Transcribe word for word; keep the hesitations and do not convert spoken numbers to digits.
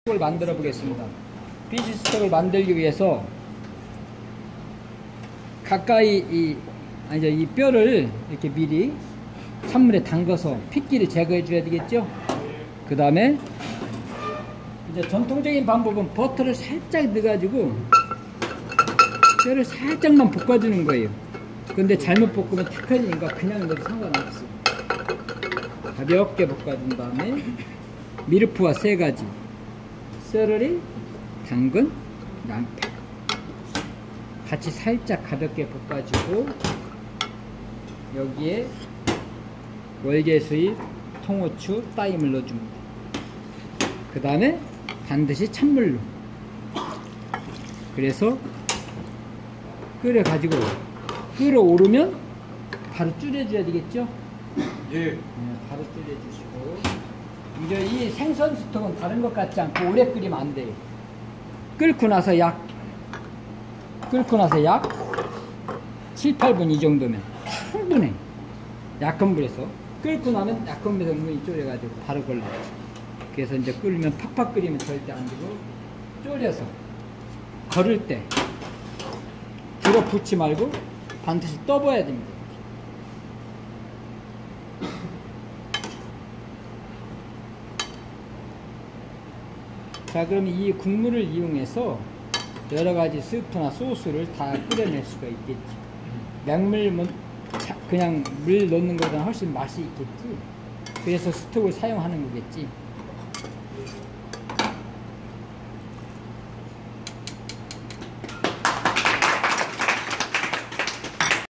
을 만들어 보겠습니다. 피쉬스톡을 만들기 위해서 가까이 이 아니죠 이 뼈를 이렇게 미리 찬물에 담가서 핏기를 제거해 줘야 되겠죠. 그 다음에 이제 전통적인 방법은 버터를 살짝 넣어가지고 뼈를 살짝만 볶아주는 거예요. 근데 잘못 볶으면 탁해지니까 그냥 넣어도 상관없어요. 가볍게 볶아준 다음에 미르프와 세 가지, 세러리, 당근, 양파 같이 살짝 가볍게 볶아주고 여기에 월계수잎, 통후추, 따임을 넣어줍니다. 그 다음에 반드시 찬물로, 그래서 끓여가지고 끓어오르면 바로 줄여줘야 되겠죠? 예. 네, 바로 줄여주시고, 이제 이 생선 스톡은 다른 것 같지 않고 오래 끓이면 안 돼요. 끓고 나서 약 끓고 나서 약 칠, 팔 분 이 정도면 충분해. 약한 불에서 끓고 나면 약한 불에서 물이 졸여가지고 바로 걸러요. 그래서 이제 끓으면 팍팍 끓이면 절대 안 되고 졸여서 걸을 때 들어붙지 말고 반드시 떠봐야 됩니다. 자, 그럼 이 국물을 이용해서 여러가지 스프나 소스를 다 끓여낼 수가 있겠지. 맹물, 그냥 물 넣는 거보다 훨씬 맛이 있겠지. 그래서 스톡을 사용하는 거겠지.